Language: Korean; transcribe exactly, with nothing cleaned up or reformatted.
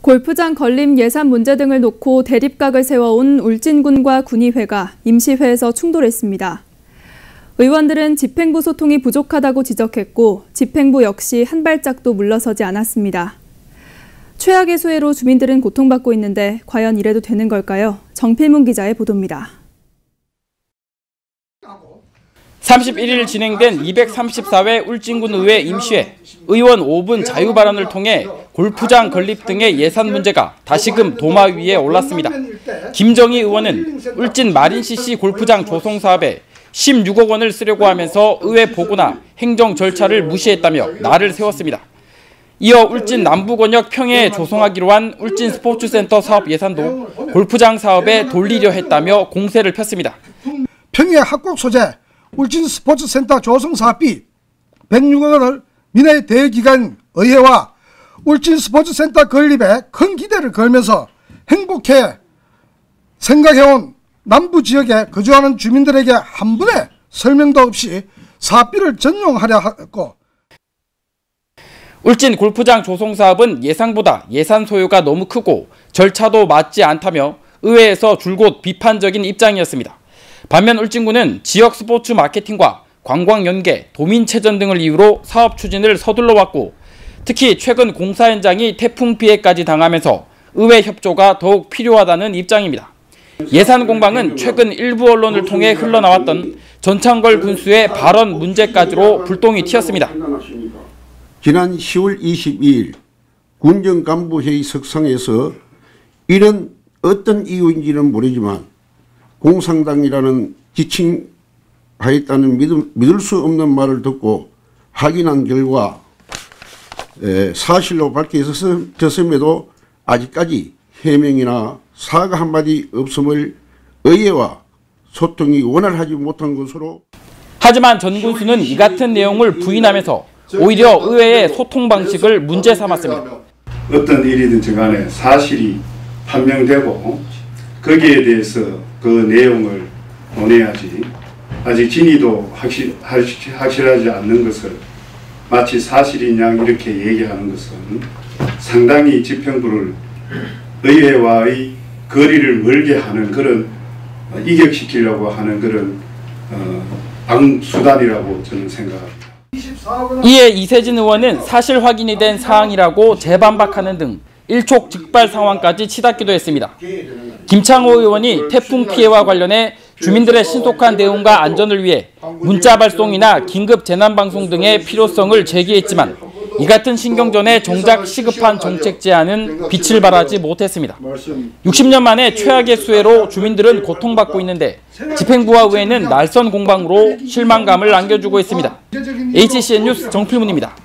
골프장 건립 예산 문제 등을 놓고 대립각을 세워온 울진군과 군의회가 임시회에서 충돌했습니다. 의원들은 집행부 소통이 부족하다고 지적했고 집행부 역시 한 발짝도 물러서지 않았습니다. 최악의 수해로 주민들은 고통받고 있는데 과연 이래도 되는 걸까요? 정필문 기자의 보도입니다. 삼십일 일 진행된 이백삼십사 회 울진군의회 임시회, 의원 오 분 자유발언을 통해 골프장 건립 등의 예산 문제가 다시금 도마 위에 올랐습니다. 김정희 의원은 울진 마린씨씨 골프장 조성 사업에 십육억 원을 쓰려고 하면서 의회 보고나 행정 절차를 무시했다며 날을 세웠습니다. 이어 울진 남부권역 평해에 조성하기로 한 울진 스포츠센터 사업 예산도 골프장 사업에 돌리려 했다며 공세를 폈습니다. 평해 합곡 소재 울진 스포츠센터 조성 사업비 백육억 원을 민해 대기관 의회와 울진 스포츠센터 건립에 큰 기대를 걸면서 행복해 생각해온 남부 지역에 거주하는 주민들에게 한 분의 설명도 없이 사업비를 전용하려 했고, 울진 골프장 조성 사업은 예상보다 예산 소요가 너무 크고 절차도 맞지 않다며 의회에서 줄곧 비판적인 입장이었습니다. 반면 울진군은 지역 스포츠 마케팅과 관광 연계, 도민체전 등을 이유로 사업 추진을 서둘러 왔고, 특히 최근 공사 현장이 태풍 피해까지 당하면서 의회 협조가 더욱 필요하다는 입장입니다. 예산 공방은 최근 일부 언론을 통해 흘러나왔던 전창걸 군수의 발언 문제까지로 불똥이 튀었습니다. 지난 시월 이십이일 군정간부회의 석상에서 이런 어떤 이유인지는 모르지만 공산당이라는 지칭하였다는 믿을, 믿을 수 없는 말을 듣고 확인한 결과 에, 사실로 밝혀졌음에도 아직까지 해명이나 사과 한마디 없음을 의회와 소통이 원활하지 못한 것으로. 하지만 전 군수는 이 같은 내용을 부인하면서 오히려 의회의 소통 방식을 문제 삼았습니다. 어떤 일이든지 간에 사실이 판명되고 거기에 대해서 그 내용을 논해야지, 아직 진위도 확실, 확실하지 않는 것을 마치 사실인 양 이렇게 얘기하는 것은 상당히 집행부를 의회와의 거리를 멀게 하는 그런 이격시키려고 하는 그런 어, 방수단이라고 저는 생각합니다. 이에 이세진 의원은 사실 확인이 된 사항이라고 재반박하는 등 일촉즉발 상황까지 치닫기도 했습니다. 김창호 의원이 태풍 피해와 관련해 주민들의 신속한 대응과 안전을 위해 문자 발송이나 긴급 재난방송 등의 필요성을 제기했지만 이 같은 신경전에 정작 시급한 정책 제안은 빛을 발하지 못했습니다. 육십 년 만에 최악의 수해로 주민들은 고통받고 있는데 집행부와 의회는 날선 공방으로 실망감을 안겨주고 있습니다. 에이치씨엔 뉴스 정필문입니다.